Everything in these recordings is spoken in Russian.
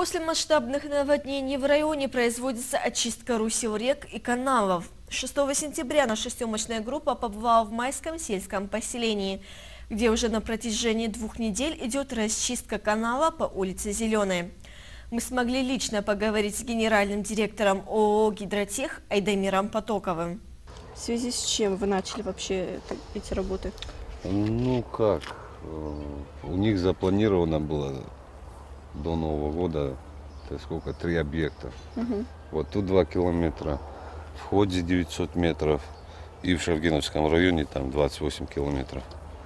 После масштабных наводнений в районе производится очистка русел рек и каналов. 6 сентября наша съемочная группа побывала в Майском сельском поселении, где уже на протяжении 2 недель идет расчистка канала по улице Зеленой. Мы смогли лично поговорить с генеральным директором ООО «Гидротех» Айдамиром Потоковым. В связи с чем вы начали вообще эти работы? Ну как, у них запланировано было до Нового года, это сколько, 3 объекта. Вот тут 2 километра, в Ходе 900 метров и в Шавгеновском районе там 28 километров.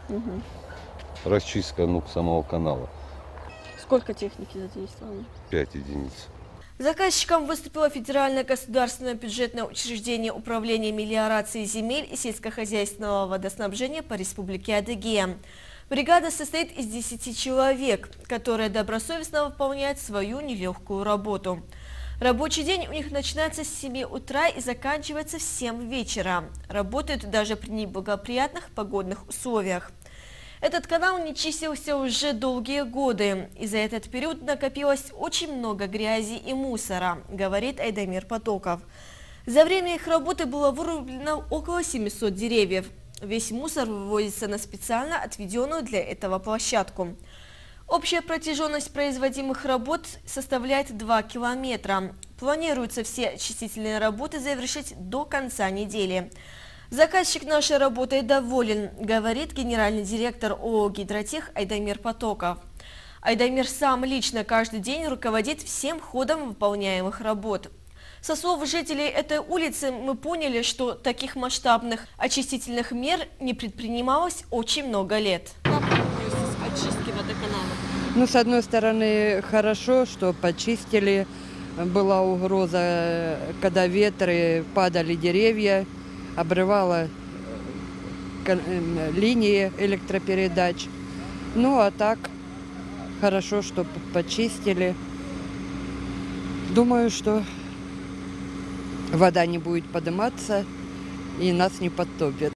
Расчистка самого канала. Сколько техники задействовано? 5 единиц. Заказчиком выступило Федеральное государственное бюджетное учреждение управления мелиорацией земель и сельскохозяйственного водоснабжения по Республике Адыгея. Бригада состоит из 10 человек, которые добросовестно выполняют свою нелегкую работу. Рабочий день у них начинается с 7 утра и заканчивается в 7 вечера. Работают даже при неблагоприятных погодных условиях. Этот канал не чистился уже долгие годы, и за этот период накопилось очень много грязи и мусора, говорит Айдамир Потоков. За время их работы было вырублено около 700 деревьев. Весь мусор вывозится на специально отведенную для этого площадку. Общая протяженность производимых работ составляет 2 километра. Планируется все очистительные работы завершить до конца недели. Заказчик нашей работой доволен, говорит генеральный директор ООО «Гидротех» Айдамир Потоков. Айдамир сам лично каждый день руководит всем ходом выполняемых работ. Со слов жителей этой улицы мы поняли, что таких масштабных очистительных мер не предпринималось очень много лет. Как вы относитесь к очистке водоканала? Ну, с одной стороны, хорошо, что почистили. Была угроза, когда ветры, падали деревья, обрывало линии электропередач. Ну, а так, хорошо, что почистили. Думаю, что вода не будет подниматься и нас не подтопит.